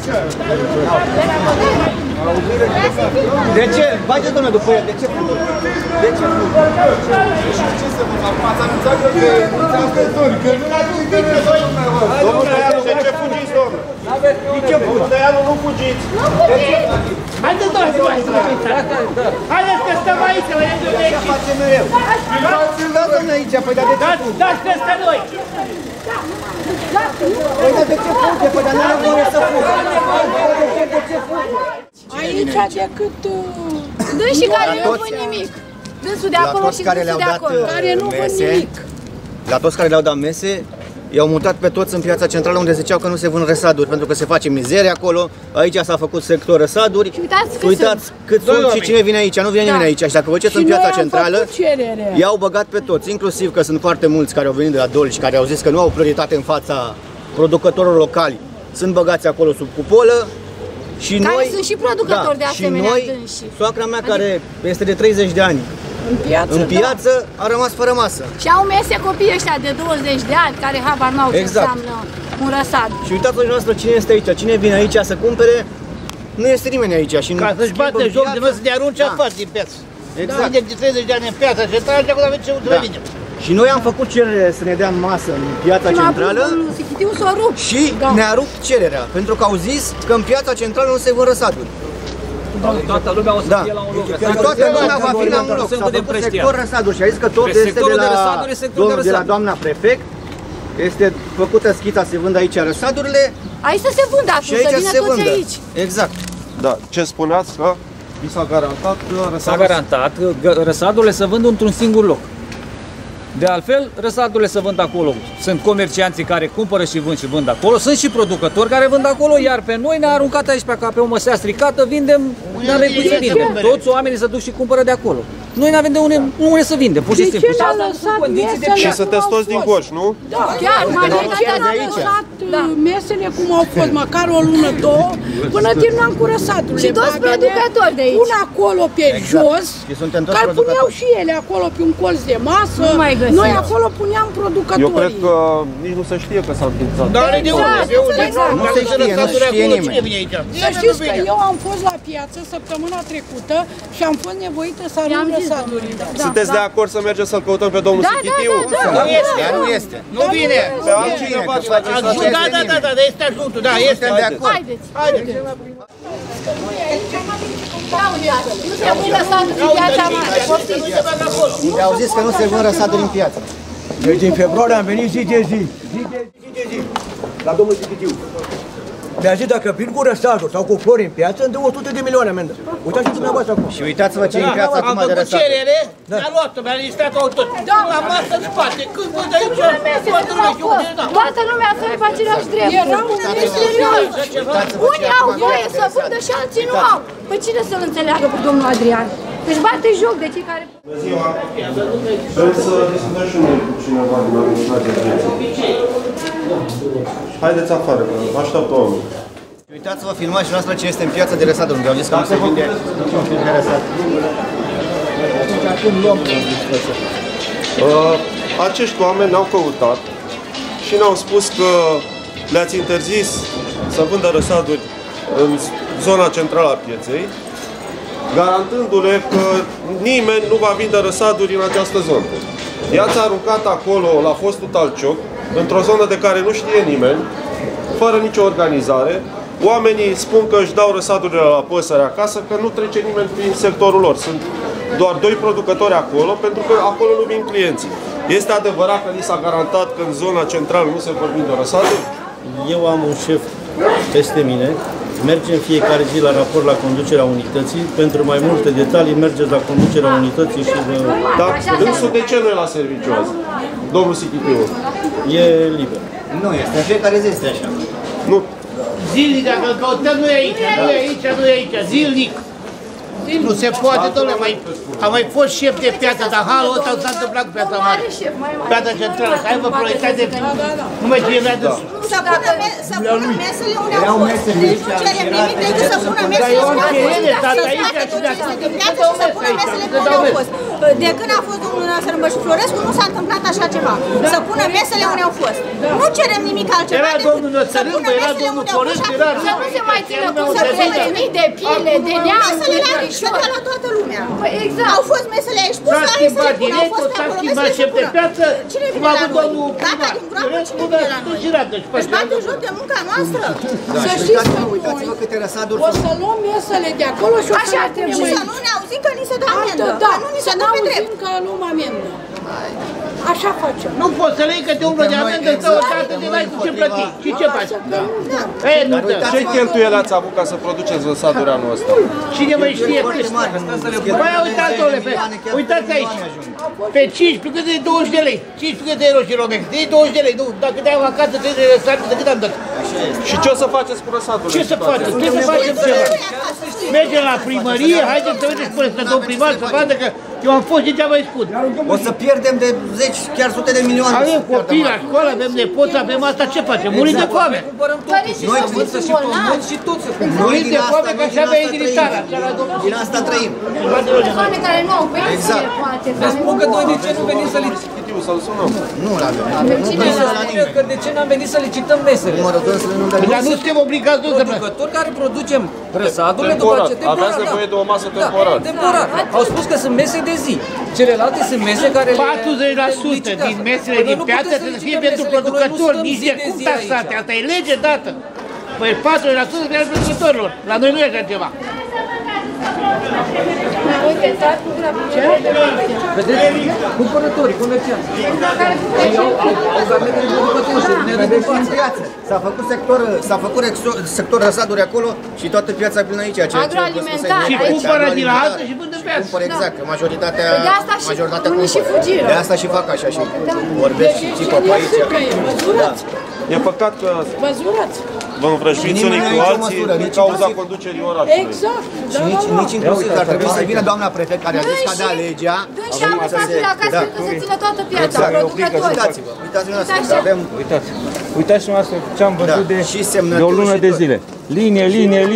De ce? Faceți, domnule, după el. De ce? De ce? Ce să vă fac? M-ați anunțat că nu-ți-am crezut. Că nu l-ați uitat pe voi. Domnul Tăianu, de ce fugiți, domnule? Domnul Tăianu, nu fugiți. Haideți, domnule, haideți că stăm aici, că vedem de unde Ce facem mereu? Dați, domnule, aici, păi dar de ce fugi? dați peste noi. Păi dar de ce fugi? Păi dar nu are voie să fugi. De ce fugi? Aici decât... Dânsii care nu vând nimic. Dânsul de acolo și dânsul de acolo. Care nu vând nimic. La toți care le-au dat mese, i-au mutat pe toți în piața centrală unde ziceau că nu se vând răsaduri pentru că se face mizerie acolo. Aici s-a făcut sector răsaduri. Și uitați cât sunt și cine vine aici. Nu vine nimeni aici. Și dacă vă duceți în piața centrală, i-au băgat pe toți, inclusiv că sunt foarte mulți care au venit de la Dol și care au zis că nu au prioritate în fața producătorilor locali. Sunt băgați acolo sub cupolă. Și care noi, sunt și producători de asemenea dânsii. Soacra mea, care este de 30 de ani în piață, a rămas fără masă. Și au mese copiii ăștia de 20 de ani care habar n-au ce înseamnă un răsad. Și uitați-vă noastră cine este aici, cine vine aici să cumpere, nu este nimeni aici. Și ca să-și bată joc de noi să ne arunce afară din piață. Exact. Vine de 30 de ani în piața centrală și acolo avem ce vine. Și noi am făcut cerere să ne dea masă în piața centrală și ne-a rupt cererea, pentru că au zis că în piața centrală nu se vând răsaduri. Toată lumea o să fie la un loc. Toată lumea va fi la un loc. S-a făcut sector răsaduri și a zis că tot este de la doamna prefect. Este făcută schița, se vând aici răsadurile. Aici să se vândă atunci, să vină toți aici. Exact. Da, ce spuneați că vi s-a garantat că s-a garantat că răsadurile se vând într-un singur loc. De altfel, răsadurile se vând acolo. Sunt comercianții care cumpără și vând acolo, sunt și producători care vând acolo, iar pe noi ne-a aruncat aici ca pe o măsea stricată, vindem, n-avem cum să vindem. Toți oamenii se duc și cumpără de acolo. Noi n-avem de unde să vindem, pur și simplu. Și sunteți toți din Gorj, nu? Da, chiar, majoritatea au lăsat mesele cum au fost, măcar o lună, două, până terminam cu răsadurile. Și toți producători de aici. Pun acolo pe jos, care puneau și ele acolo pe un colț de masă. Noi acolo puneam producătorii. Eu cred că nici nu se știe că s-a înființat. Dar de unde? Nu se știe nimeni. Să știți că eu am fost la piață săptămâna trecută și am fost nevoită să arunc răsadurile. Sunteți de acord să mergem să-l căutăm pe domnul Sichitiu? Nu este. Nu vine. Pe altcineva. Da, este ajuntul, da, este. Haideți. Nu se vând răsaduri în piața mare. Unde au zis că nu se vând răsaduri în piață. Deci din februarie am venit zi de zi, la domnul Sichitiu. Mi-a zis dacă vin cu răsaduri sau cu flori în piață, îmi dă 100 de milioane amendă. Uitați-vă dumneavoastră acum. Și uitați-vă ce e în piață acum de răsaduri. Am făcut cerere, mi-a luat-o, mi-a registrat-o tot. La masă în spate, când văd aici, toată lumea știu unde e. Toată lumea să aibă același drept. Unii au voie să vândă și alții nu au. Păi cine să-l înțeleagă pe domnul Adrian? Deci bate joc de cei care... Bună ziua! Vrem să discutăm și noi cu cineva din administrația vieții. Haideți afară, că vă așteaptă omul. Uitați-vă, filmați și noastră ce este în piața de răsaduri, unde au zis că nu se vinde niciun fel de răsaduri. Acești oameni ne-au căutat și ne-au spus că le-ați interzis să vândă răsaduri în zona centrală a pieței, garantându-le că nimeni nu va vinde răsaduri în această zonă. I-ați aruncat acolo, la fostul Talcioc, într-o zonă de care nu știe nimeni, fără nicio organizare. Oamenii spun că își dau răsadurile la păsări acasă, că nu trece nimeni prin sectorul lor. Sunt doar 2 producători acolo, pentru că acolo nu vin clienții. Este adevărat că li s-a garantat că în zona centrală nu se vor vinde răsaduri? Eu am un șef peste mine. Mergem fiecare zi la raport la conducerea unității. Pentru mai multe detalii mergeți la conducerea unității și vă... Dar dânsul de ce nu e la serviciu azi? Domnul Sichitiu. E liber. Nu este, în fiecare zi este așa. Nu. Zilnic, dacă îl căutăm, nu e aici, nu e aici, nu e aici, zilnic. Nu se poate, domnule, a mai fost șef de piață, dar halul ăsta s-a întâmplat cu piața mare. Piața centrală, să aibă proiectate de... Nu mai trebuie vrea dânsul. Să pună mesele unde au fost. Nu cerem nimic decât să pună mesele unde au fost. Dar aici și de acasă, să pună mesele unde au fost. de când a fost domnul Sărâmbăș Florescu, nu s-a întâmplat așa ceva. Să pună mesele unde au fost. Nu cerem nimic altceva. Era domnul Sărâmbă, era domnul Florescu, era... Să nu se mai țină cu sărbătorii de pile, de neam, mesele la stătea la toată lumea. Exact. Au fost mesele aici puse, S-a schimbat directul, s-a schimbat șef de piață, cum a avut domnul primar. Cine vine la noi? Își bate joc de munca noastră. Să știți că Uitați-vă câte răsaduri o să luăm mesele de acolo și o să le punem Și aici. să nu ne auzim că ni se dă amendă. Da, Nu ni să se dă pe drept. n-auzim că luăm amendă. Așa facem. Nu poți să le iei că te umblă de amendă, stă o dată de n-ai cu ce plăti. Și ce faci? Ei, nu te... Ce cheltuieli ați avut ca să produceți răsaduri anul ăsta? Cine mai știe cât? Băi, uitați, domnule, uitați aici. Pe 15, cât de 20 de lei? 15 de euro și romex. De 20 de lei, nu. Dacă te-ai acasă, trebuie de răsare, de cât am dat? Și ce o să faceți cu răsadurile? Ce să facem? Ce să facem ceva? Mergem la primărie, haideți să vedeți până domnul primar să vadă că eu am fost degeaba îi spun. O să pierdem de 10, chiar sute de milioane. Avem copii la școală, avem nepoți, avem asta, ce facem? Murim de foame. Noi Murim de foame că așa avea editarea. din asta trăim. Oameni care nu au pensie, Exact. poate. Vă spun că noi de ce nu venim să licităm? Să-l sunăm. Nu la avem. Că de ce n-am venit să licităm mesele? Numărul dânsului nu dă Dar nu suntem obligați de să Producători care producem răsadurile după Temporar. ce temporar, Aveți nevoie de o masă da, temporar. temporar. Au spus că sunt mese de zi. Celelalte sunt mese care 40% din mesele din piață trebuie să fie pentru producători, nici de cum taxate. Asta e lege dată. Păi 40% pentru producătorilor. La noi nu e așa ceva. Vedeți? Cumpărătorii, comercianți. Și au carnete de producători și ne dă de față. S-a făcut sector răsaduri acolo și toată piața plină aici. Agroalimentar. Și cumpără din la altă și vând în piață. Cumpără exact, că majoritatea unii și fugiră. De asta și fac așa și vorbesc și țipă pe aici. E păcat că Văzurați. vă învrăjbiți unii cu alții din cauza conducerii orașului. Exact. Nici inclusiv ar trebui să vină doamna prefect care a zis că a dat legea. Dând și administrații la casă pentru să țină toată piața, producători. Uitați-vă noastră, avem Uitați noastră ce am văzut de o lună de zile. Linie.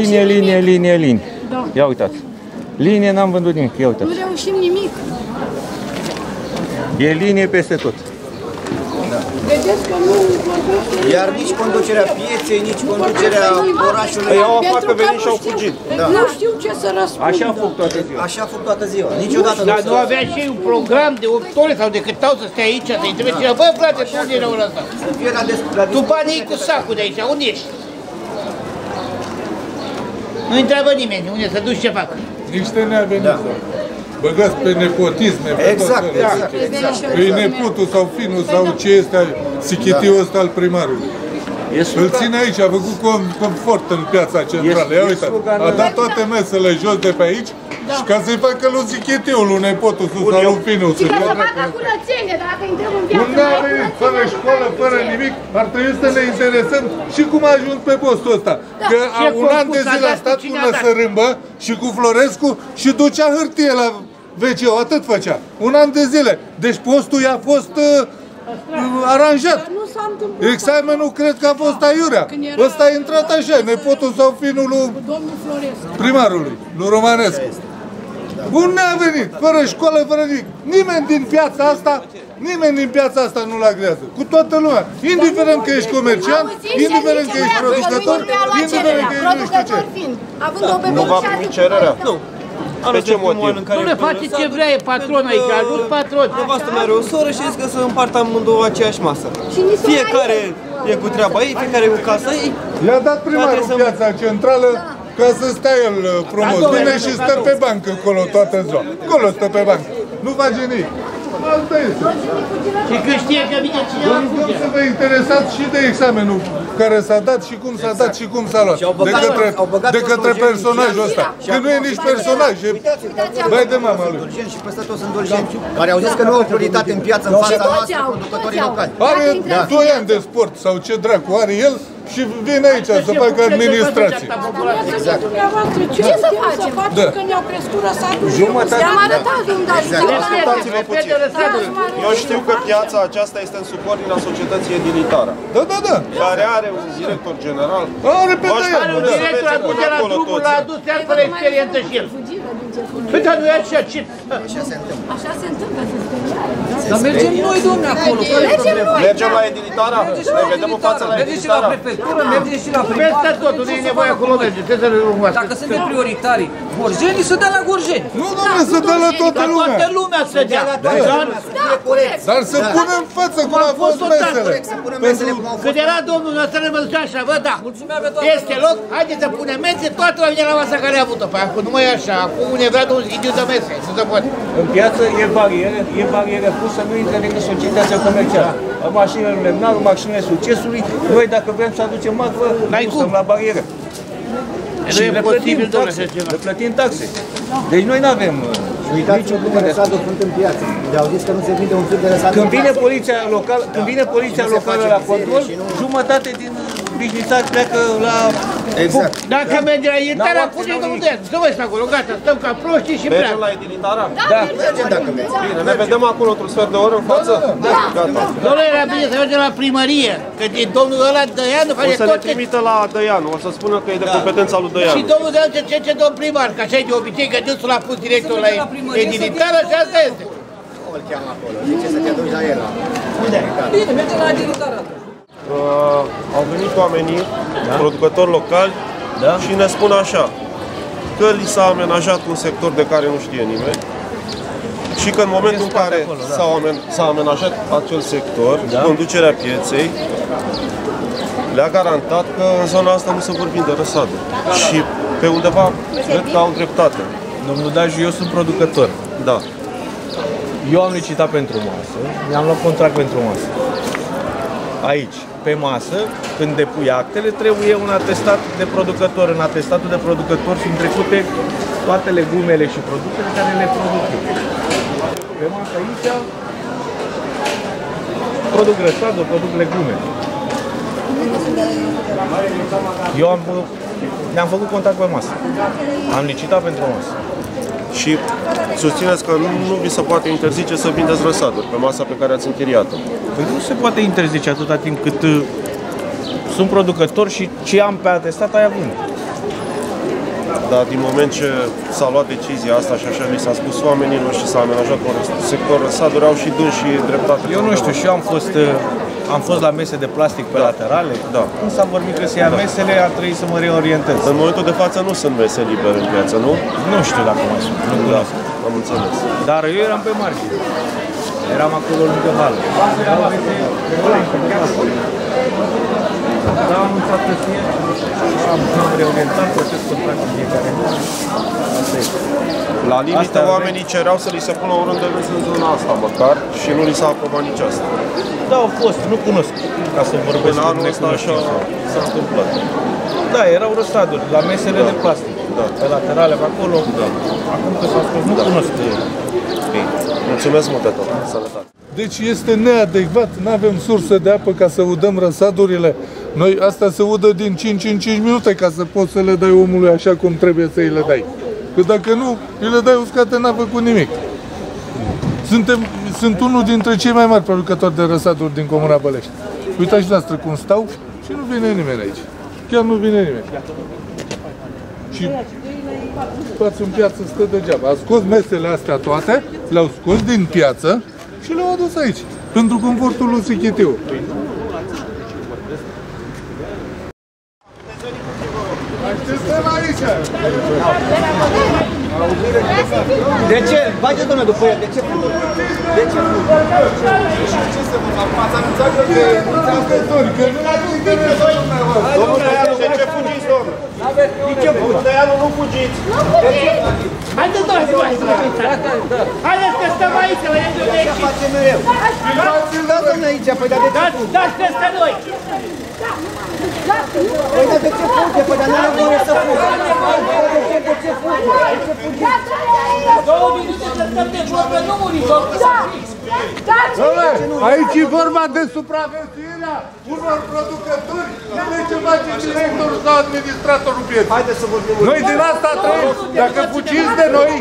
Ia uitați. Linie n-am vândut nimic, ia uitați. Nu reușim nimic. E linie peste tot. Vedeți că nu vorbește. Iar nici conducerea pieței, nici conducerea orașului. Ei au afară că veni și au fugit. Nu știu ce să răspund. Așa a făcut toată ziua. Așa a făcut toată ziua. Niciodată Dar nu avea și un program de 8 ore sau de cât au să stea aici, să-i trebuie cineva. Bă, frate, tu unde era ora asta? Tu banii iei cu sacul de aici, unde ești? Nu întreabă nimeni, unde să duci ce fac. Niște neaveniți. Băgați pe nepotisme, pe exact, tot felul. exact. Pe nepotul sau finul sau ce este sichitiul ăsta al primarului. Îl ține aici, a făcut confort în piața centrală. Ia uite, a dat toate mesele jos de pe aici și ca să-i facă lui sichitiul, lui nepotul sus sau lui finul sus. Și ca să facă curățenie, dacă intrăm în viață. Un venit fără școală, fără nimic, ar trebui să ne interesăm și cum a ajuns pe postul ăsta. Că un an de zile a stat cu Năsărâmbă și cu Florescu și ducea hârtie la WC-ul, atât făcea. Un an de zile. Deci postul i-a fost aranjat. Examenul cred că a fost aiurea. Ăsta a intrat așa, nepotul sau finul lui primarului, lui Romanescu. Bun ne-a venit, fără școală, fără nimic. Nimeni din piața asta nu-l agrează. Cu toată lumea. Indiferent că ești comerciant, indiferent că ești producător, indiferent că ești nu știu ce. Nu va primi cererea? Nu. Pe ce motiv? Nu le face ce vrea, e patron aici, a ajuns patron. Nevastă mea are o soră și zic că să împartă amândouă aceeași masă. Fiecare e cu treaba ei, fiecare e cu casa ei. I-a dat primarul piața centrală ca să stea el frumos. Vine și stă pe bancă acolo toată ziua. Acolo stă pe bancă. Nu face nimic. Asta este. Și că știe că vine cineva fuge. Să vă interesați și de examenul care s-a dat și cum s-a dat și cum s-a luat. De către personajul ăsta. Că nu e nici personaj, e bai de mama lui. Și peste tot sunt dolgeni, care au zis că nu au prioritate în piață în fața noastră producătorii locali. Are 2 ani de sport sau ce dracu are el și vine aici să facă administrație. Exact. Ce să facem? Că ne-au crescut răsadurile. Ne-am arătat, Ascultați-vă puțin. Eu știu că piața aceasta este în subordinea societății edilitară. Da. Care are un director general. Are pe Are un director, a dus de la drumul, l-a adus chiar fără experiență și el. Păi, dar nu e așa, ce? Așa se întâmplă, să speriare. Dar mergem noi, domne, acolo. Mergem la edilitara? Ne vedem în fața la Mergeți și la prefectură, mergeți și la primar. Peste tot, nu e nevoie acolo, merge, trebuie să le urmați. Dacă suntem prioritari, gorjenii să dea la gorjeni. Nu, domne, să dea la toată lumea. Toată lumea să dea. Dar să punem în față cum a fost mesele. Când era domnul nostru, ne mă ducea așa, bă, da, este loc, haideți să punem mese, toată lumea vine la masa care a avut-o. Păi acum nu mai e așa, acum unde vrea domnul Zidiu de mese, să se poate. În piață e barieră pusă, nu intră decât societatea comercială. Mașinile lemnarul, mașinile succesului, noi dacă vrem să aducem marfă, nu stăm la barieră. Nu e posibil, domnule, așa ceva. Le plătim taxe. Deci noi nu avem Uitați-vă câte răsaduri sunt în piață. De-au zis că nu se vinde un fir de răsaduri. Când vine poliția locală la control, jumătate din bișnițari pleacă la... Exact. Dacă merge la edilitara, pune domnul de să vă acolo, gata, stăm ca proștii și pleacă. Mergem la edilitara? Da. Mergem dacă mergi. Bine, ne vedem acolo într-un sfert de oră în față? Gata. Domnule, era bine să mergem la primărie, că din domnul ăla Dăianu face O să ne tot ce... trimită la Dăianu, o să spună că e de competența lui Dăianu. Și domnul Dăianu ce domn primar, că așa e de obicei, că dânsul l-a pus director la edilitară și asta este. Cum îl cheamă acolo? Zice să te duci la el. Bine, mergem la edilitară. Au venit oamenii, producători locali și ne spun așa, că li s-a amenajat un sector de care nu știe nimeni și că în momentul în care s-a amenajat acel sector, conducerea pieței le-a garantat că în zona asta nu se vor vinde răsaduri. Și pe undeva cred că au dreptate. Domnul Daju, eu sunt producător. Da. Eu am licitat pentru masă, mi-am luat contract pentru masă. Aici, pe masă, când depui actele, trebuie un atestat de producător. În atestatul de producător sunt trecute toate legumele și produsele care le produc. Pe masă aici produc răsaduri, produc legume. Eu mi-am făcut contact pe masă. Am licitat pentru masă. Și susțineți că nu vi se poate interzice să vindeți răsaduri pe masa pe care ați închiriat-o. Păi nu se poate interzice atâta timp cât sunt producător și ce am pe atestat aia vând. Dar din moment ce s-a luat decizia asta și așa li s-a spus oamenilor și s-a amenajat un sector răsaduri, au și dâns și dreptate. Eu nu știu, și eu am fost la mese de plastic pe laterale. Da. Când s-a vorbit că se ia mesele, ar trebui să mă reorientez. În momentul de față nu sunt mese libere în piață, nu? Nu știu dacă mai sunt, nu cunosc. Am înțeles. Dar eu eram pe margine. Eram acolo lângă hală. Da, am anunțat că fie, am reorientat, protest contract în fiecare. La limită, oamenii cereau să li se pună un rând de mese în zona asta, măcar, și nu li s-a aprobat nici asta. Da, au fost, nu cunosc, ca să vorbesc în anul ăsta așa s-a întâmplat. Da, erau răsaduri, la mesele de plastic, pe laterale, pe acolo. Acum că s-a spus, nu cunosc. Mulțumesc mult de tot, sănătate. Deci este neadecvat, nu avem sursă de apă ca să udăm răsadurile. Noi asta se udă din 5 în 5 minute ca să poți să le dai omului așa cum trebuie să îi le dai. Că dacă nu, îi le dai uscate, n-a făcut nimic. Sunt unul dintre cei mai mari producători de răsaduri din Comuna Bălești. Uitați și noastră cum stau și nu vine nimeni aici. Chiar nu vine nimeni. Și spațiul în piață stă degeaba. A scos mesele astea toate, le-au scos din piață și le-au adus aici. Pentru confortul lui Sichitiu. Așteptăm aici! De ce? Bage, domnule, după el. De ce fugi? De ce fugi? Ce să vă fac? M-ați anunțat că de producători, că nu l-ați interesat dumneavoastră. Domnul Dăianu, de ce fugiți, domnule? De ce fugi? Domnul Dăianu, nu fugiți! Haideți, haideți că stăm aici, la el de aici. Ce face mereu? Da, domnule, aici, păi dar de ce fugi? Dați peste noi! Păi dar de ce fuge? Păi dar nu are voie să fugi. De ce fugi? 2 minute să stăm de vorbă, nu muri, domnule. Aici e vorba de supraviețuirea unor producători, nu de ce face directorul sau administratorul pieței. Haideți să vorbim. Noi din asta trăim. Dacă fugiți de noi,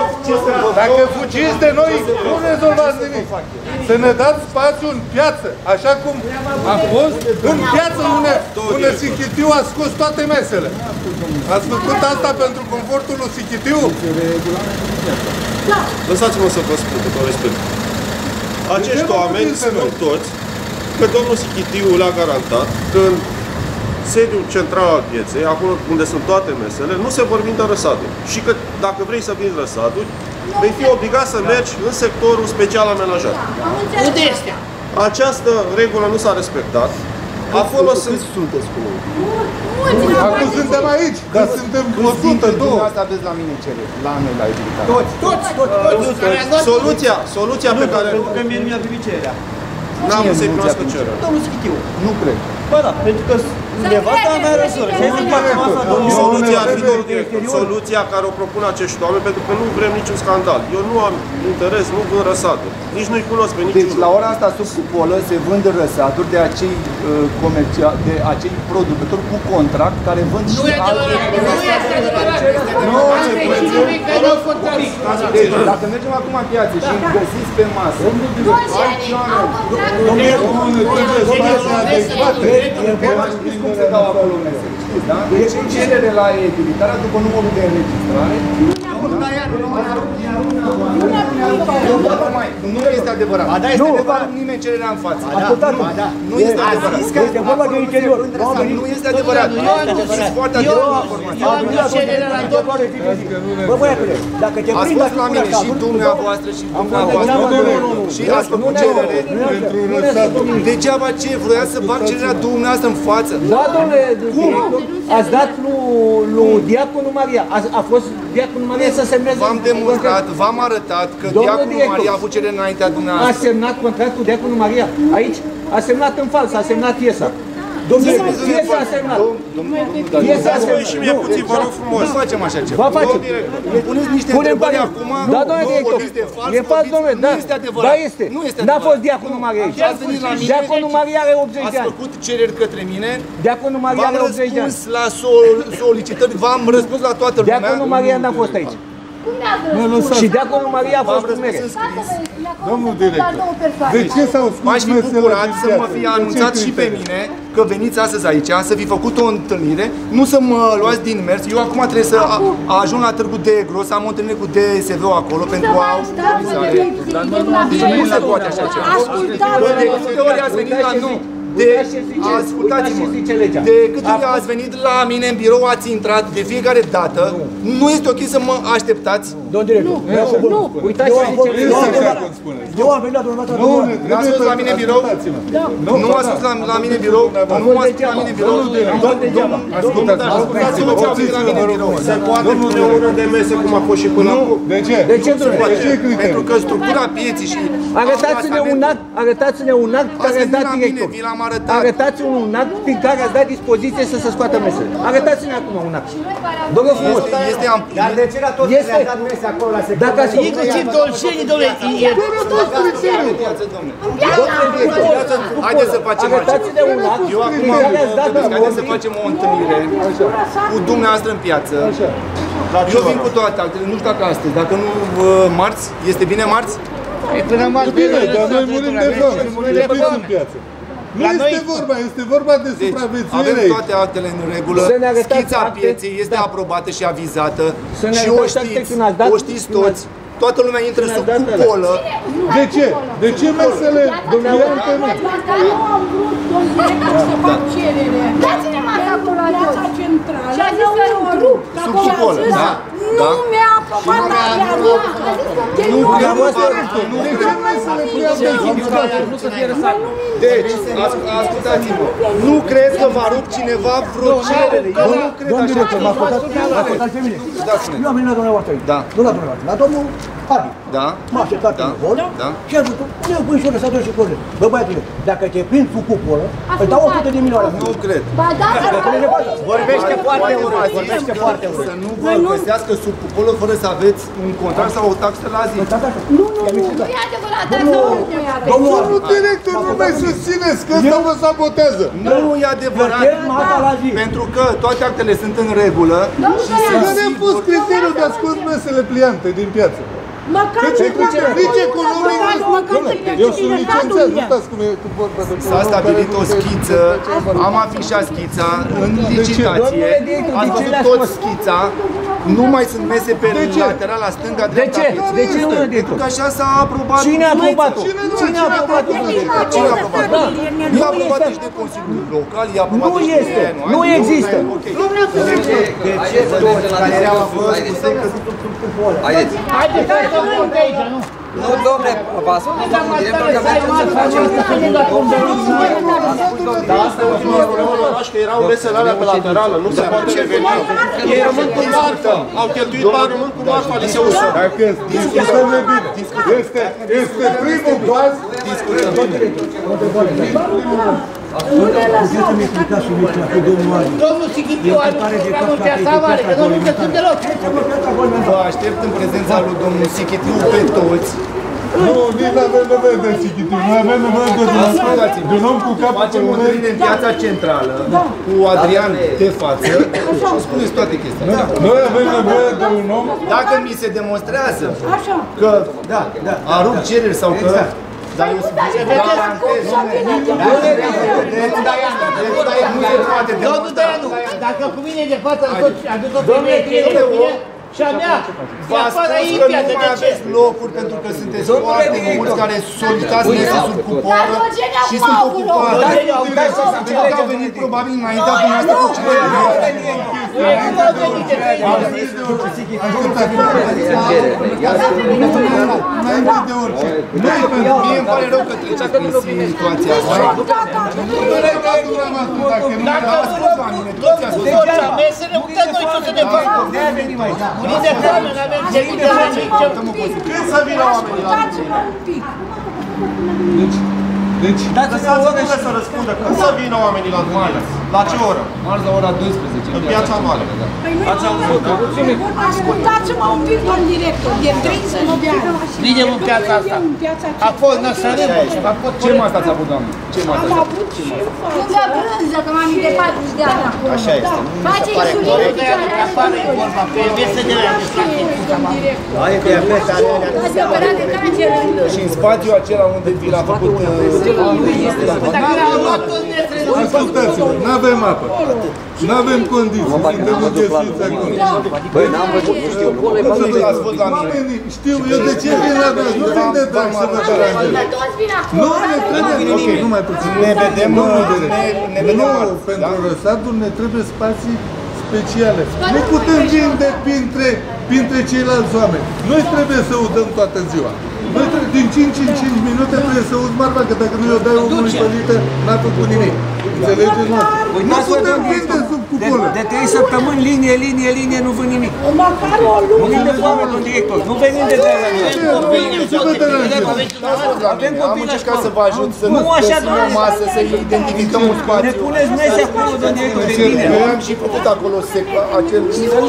nu rezolvați nimic. Să ne dați spațiu în piață, așa cum a fost în piață unde Sichitiu a scos toate mesele. Ați făcut asta pentru confortul lui Sichitiu? Lăsați-mă să vă spun, cu respect. Acești oameni spun toți că domnul Sichitiu le-a garantat că în sediul central al pieței, acolo unde sunt toate mesele, nu se vor vinde răsaduri. Și că dacă vrei să vinzi răsaduri, vei fi obligat să mergi în sectorul special amenajat. Unde este? Această regulă nu s-a respectat. Acolo sunteți cu noi. Acum suntem aici, dar suntem 100, 2. Asta aveți la mine cereri, la noi la utilitate. Toți. Soluția pe care... Pentru că mie nu mi-a primit cererea. N-am să-i cunoască cererea. Domnul Sichitiu. Nu cred. Bă, da, pentru că nevasta mea răsori. Soluția care o propun acești oameni, pentru că nu vrem niciun scandal. Eu nu am interes, nu vând răsaduri. Nici nu-i cunosc pe niciunul. Deci la ora asta sub cupolă se vând răsaduri de acei de acei producători cu contract care vând și alte. Deci dacă mergem acum în piață și găsiți pe masă, știți cum se dau acolo mesele, știți, da? Deci cerere la editarea după numărul de înregistrare. Nu este adevărat. Ba da, este adevărat. Nimeni cererea în față. Ascultați-mă. Nu este adevărat. Este vorba de interior. Nu este adevărat. Știți foarte adevărat. Eu am cererea la domnul. Bă, băiatule, dacă te ați fost la mine și dumneavoastră și dumneavoastră și ați făcut cerere. Degeaba ce vroia să fac cererea dumneavoastră în față. Da, domnule, ați dat lui Diaconul Maria. A fost Diaconul Maria să semneze. V-am demonstrat, v-am arătat că Diaconul Maria a avut cerere înaintea dumneavoastră. A semnat contractul Diaconul Maria. Aici a semnat în fals, a semnat piesa. Domnule, piesa a semnat. Piesa a semnat. Și mie puțin, vă rog frumos. Nu facem așa ceva. Vă facem. Puneți niște întrebări acum. Da, domnule director. E fals, domnule, da. Da, este. N-a fost Diaconul Maria aici. Diaconul Maria are 80 de ani. Ați făcut cereri către mine. Diaconul Maria are 80 de ani. V-am răspuns la solicitări, v-am răspuns la toată lumea. Diaconul Maria n-a fost aici. Și Diaconul Maria a fost cu mere. Domnul director, de ce s-au scurs M-aș fi mesele bucurat din să mă piață? fi anunțat și pe mine că veniți astăzi aici, să fi făcut o întâlnire, nu să mă luați din mers. Eu acum trebuie să ajung la Târgu de Gros, să am o întâlnire cu DSV acolo pentru a nu se poate așa ceva. De câte ori ați venit la nu? Ascultați-mă, de câte ori ați venit la mine în birou, ați intrat de fiecare dată, nu este ok să mă așteptați? Domnul director, nu, uitați-vă ce eu am venit la dumneavoastră. Nu ați fost la mine în birou? Nu ați fost la mine în birou? Nu ați fost la mine în birou? Ascultați-mă ce am venit la mine în birou. Se poate pune o oră de mese cum a fost și până acum? De ce? De ce, domnule? Pentru că structura pieții și... Arătați-ne un act care ați dat director. Arătați un act prin care ați dat dispoziție să se scoată mesele. Arătați-ne acum un act. Domnule frumos. Dar de ce la toți le-a dat mese acolo la sector? Dacă ați Inclusiv dolcenii, domnule. Haideți să facem așa. Arătați-ne un act prin care ați dat Haideți să facem o întâlnire cu dumneavoastră în piață. Eu vin cu toate altele, nu știu dacă astăzi, dacă nu marți, este bine marți? Până marți. Bine, dar noi murim de foame, în piață. Nu este vorba, este vorba de supraviețuire. Avem toate actele în regulă, schița pieței este aprobată și avizată și o știți toți. Toată lumea intră sub cupolă. De ce? De ce mesele dumneavoastră nu? Dacă nu am vrut, domnul director, să fac cerere. Dați-ne masa acolo la Piața centrală, nu rup. Sub cupolă, da. Nu mi-a aprobat la rup. Nu Deci, ascultați-mă, nu cred că va rup cineva vreo cerere. Eu nu cred așa ceva. m-a ascultat pe mine. Eu am venit la dumneavoastră aici. Da. Nu la dumneavoastră, la domnul Adi. Da. M-a așteptat în vol și a zis, eu pui și o lăsat și corect. Bă, băiatule, dacă te prind sub cupolă, îți dau 100 de milioane. Nu cred. Ba da, Vorbește foarte urât. Vorbește foarte urât. Să nu vă găsească sub cupolă fără să aveți un contract sau o taxă la zi. Nu e adevărat, Domnul director, nu mai susțineți că ăsta vă sabotează. Nu e adevărat, pentru că toate actele sunt în regulă și nu ne-a pus criteriul de a scos mesele pliante din piață. Nici economic, eu sunt licențiat, nu stați cum e cu vorba de... S-a stabilit o schiță, am afișat schița în licitație, ați văzut tot schița, nu mai sunt mese pe lateral, la stânga, dreapta. De ce nu? Pentru că așa s-a aprobat. Cine a aprobat-o? Cine a aprobat-o? Nu a aprobat nici de Consiliul Local, i-a aprobat nu este, nu există. De ce toți care erau fost Haideți! Haideți să stăm de aici, nu? Nu, domne, vă spun, domnul director, că mergem să facem... Dar asta e ultima problemă în oraș, că erau mesele alea pe laterală, nu se poate reveni. Ei rămân cu marfa, au cheltuit bani, rămân cu marfa, li se usă. Dacă discutăm de bine, este primul pas. Puteți să-mi explicați subiectul cu domnul Adi. Domnul Sighitiu are programul Piața Mare, că nu găsim deloc. Vă aștept în prezența lui domnul Sighitiu pe toți. Nu, nici n-avem nevoie de Sighitiu, noi avem nevoie de un om cu capul facem o întâlnire în Piața Centrală cu Adrian de față și spuneți toate chestiile. Noi avem nevoie de un om... Dacă mi se demonstrează că a rupt cereri sau că... Dar eu garantez, domnul Daianu, dacă cu mine de față a dus o femeie cu mine și a mea, v-a spus că nu mai aveți locuri pentru că sunteți foarte mulți care solicitați mese sub cupoară și sunt ocupați. Pentru că au venit probabil înaintea dumneavoastră cu cineva. Înainte de orice. Mie îmi pare rău că treceți prin situația asta. Dacă toți la mesele, putem noi tot să ne facem. Unii de foame, n-avem ce de oameni. Când să vină oamenii la Deci, lăsați-mă să răspundă. Când să vină oamenii la Marți? La ce oră? Marți la ora 12. În Piața Mare. Ascultați-mă un pic, domn director, e 30 de ani. Vinem în piața asta. A fost năsărâmă. Ce masă ați avut, doamnă? Ce masă ați avut? Nu dă brânză, că m-am de 40 de ani acum. Așa este. Face insulină pe care afară e vorba, pe mese de la Are diabet, are adevărat de cancer. Și în spațiul acela unde vi l-a făcut... ascultați-mă, n-avem apă, n-avem condiții, suntem înghesuiți acolo. Băi, n-am văzut, nu știu. Oamenii știu eu de ce vin la noi, nu vin de drag să vă deranjez. Nu, ne trebuie, nu mai puțin. Ne vedem, nu, pentru răsadul ne trebuie spații speciale. Nu putem vinde printre ceilalți oameni. Noi trebuie să udăm toată ziua. Noi din 5 în 5 minute trebuie să uzi marfa, că dacă nu i-o dai omului pălită, n-a făcut nimic. Înțelegeți, mă? Nu putem vinde sub cupolă. De 3 săptămâni, linie, nu vând nimic. Măcar o lună. Nu vinde foame, domn director. Nu venim de la Am încercat să vă ajut să nu găsim o masă, să identificăm un spațiu. Ne puneți mese acolo, domn director, de bine. Eu am și făcut acolo acel...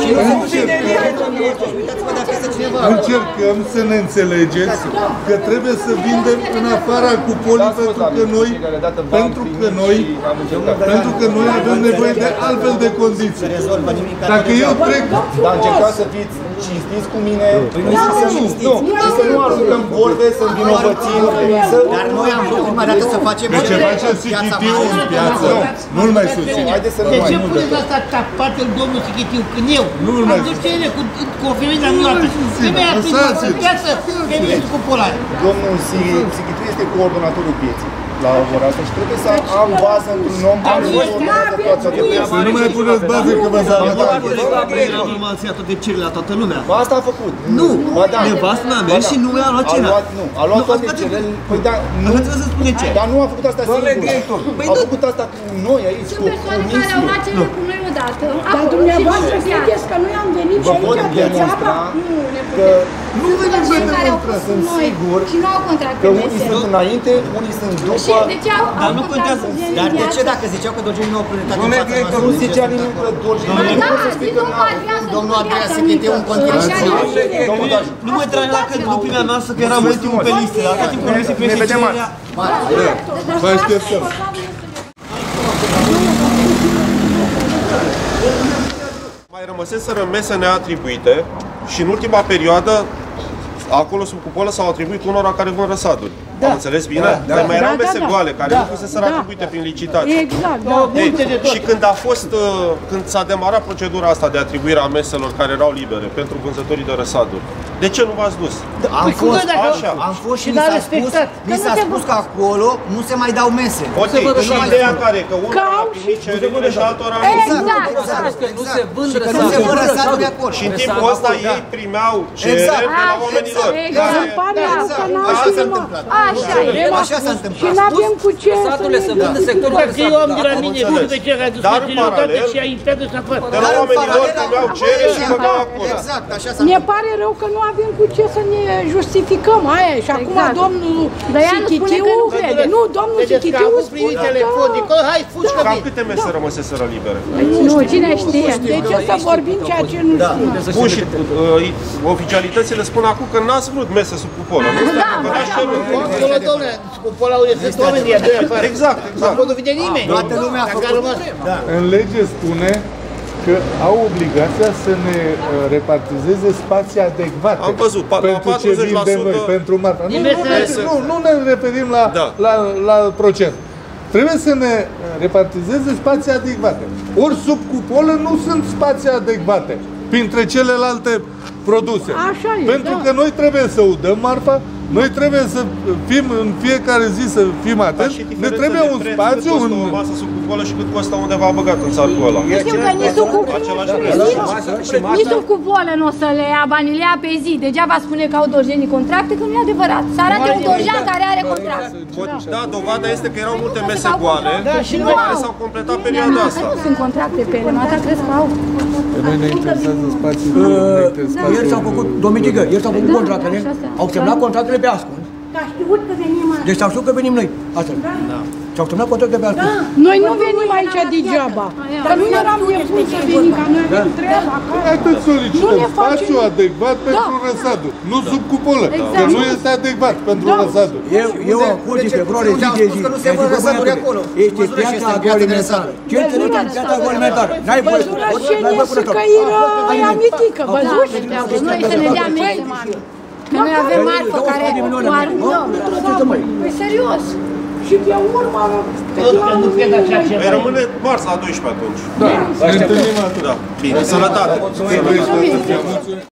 Încercăm să ne înțelegeți că trebuie să vindem în afara cupolii pentru că noi avem nevoie de altfel de condiții. Dacă eu trec... Dar încercați să fiți cinstiți cu mine și să nu aruncăm vorbe, să învinovățim. Dar noi am vrut prima dată să facem... De ce facem Sighitiu în piață? Nu-l mai susțin. De ce puneți asta parte în domnul Sighitiu? Când eu am dus cele cu o femeie de-a mea, femeia a prins în piață, femeie cu polare. Domnul Sighitiu este coordonatorul pieței la ora asta și trebuie să am bază într-un om care coordonează toată piața. Să nu mai puneți bază că vă sabotați. Normal să ia toate cererile la toată lumea. Ba asta a făcut. Nu, nevastă mea a mers și nu i-a luat cina. A luat toate cererile. Păi da, nu trebuie să spuneți ce. Dar nu a făcut asta singur. A făcut asta cu noi aici, cu Sunt persoane care au luat cele cu noi odată. Dar dumneavoastră credeți că noi am venit și aici degeaba? Nu venim să demonstrăm, sunt sigur că unii sunt înainte, unii sunt după. Dar nu contează. Dar de ce dacă ziceau că Dolgeni nu au prioritate în fața noastră? Nu zicea nimic că Dolgeni. Domnul Adrian Sechet e un continent. Nu mă trage la că după primea noastră că eram ultimul pe listă, atât timp când se primește cererea. Mai așteptăm. Mai rămăseseră mese neatribuite și în ultima perioadă, acolo sub cupolă s-au atribuit unora care vând răsaduri. Am înțeles bine? Dar mai erau mese goale care nu fuseseră atribuite prin licitație. Exact, Și când a fost, când s-a demarat procedura asta de atribuire a meselor care erau libere pentru vânzătorii de răsaduri, de ce nu v-ați dus? Am fost și mi s-a spus că acolo nu se mai dau mese. Ok, și ideea care e că unul a primit cererile și altora nu. Exact. Că nu se vând răsaduri acolo. Și în timpul ăsta ei primeau cereri de la oamenii lor. Așa s-a întâmplat. Așa s-a întâmplat. Și n-avem cu ce Răsadurile se vând în sectorul Dacă eu am de la mine, nu pe ce a dus facilitate și a intrat să fac. De la oamenii lor primeau cereri și băgau acolo. Exact, așa s-a Ne pare rău că nu avem cu ce să ne justificăm aia. Și acum domnul Sichitiu, nu, domnul Sichitiu spune că hai, fugi că cam câte mese rămăseseră libere? Nu, cine știe? De ce să vorbim ceea ce nu știm? Bun, și oficialitățile spun acum că n-ați vrut mese sub cupolă. Nu stai că n-ați cerut. Acolo, domnule, cupola sunt oamenii de afară. Exact, exact. Acolo nu vine nimeni. Toată lumea a făcut. În lege spune că au obligația să ne repartizeze spații adecvate. Am văzut, pentru ce vin de noi, pentru marfa. Nu ne referim la procent. Trebuie să ne repartizeze spații adecvate. Ori sub cupolă nu sunt spații adecvate printre celelalte produse. Așa e, pentru că noi trebuie să udăm marfa, noi trebuie să fim în fiecare zi să fim atenți, ne trebuie un spațiu. Cât costă o masă sub cupolă și cât costă undeva băgat în țarcul ăla? Știu că nici sub cupolă nu o să le ia banii, le ia pe zi. Degeaba spune că au Dolgenii contracte, că nu e adevărat. Să arate un Dolgean care are contract. Da, dovada este că erau multe mese goale și nu care s-au completat perioada asta. Nu sunt contracte pe ele, mă, crezi că au. Pe noi ne interesează spațiul. Ieri s-au făcut, domnică, ieri s-au făcut contractele, au semnat contractele pe ascuns. Dar știut că venim aici. Deci s-au știut că venim noi, astăzi. Și-au semnat contractele pe ascuns. Noi nu venim aici degeaba. Că nu eram nebuni să venim, că noi avem treabă acasă. Atât solicităm spațiu adecvat pentru răsaduri, nu sub cupolă, că nu este adecvat pentru răsaduri. Eu am fost de februarie zi de zi. că nu se vând răsaduri acolo. Este piața agroalimentară. Ce înțelegi în piața agroalimentară? N-ai voie să Văzurășenie să căiră aia mitică, văzuși? Noi să ne dea mese, mami. Că noi avem marfă care aruncă. Păi serios. Și pe urmă... Păi rămâne marți la 12 atunci. Da, ne întâlnim atunci. Bine, sănătate!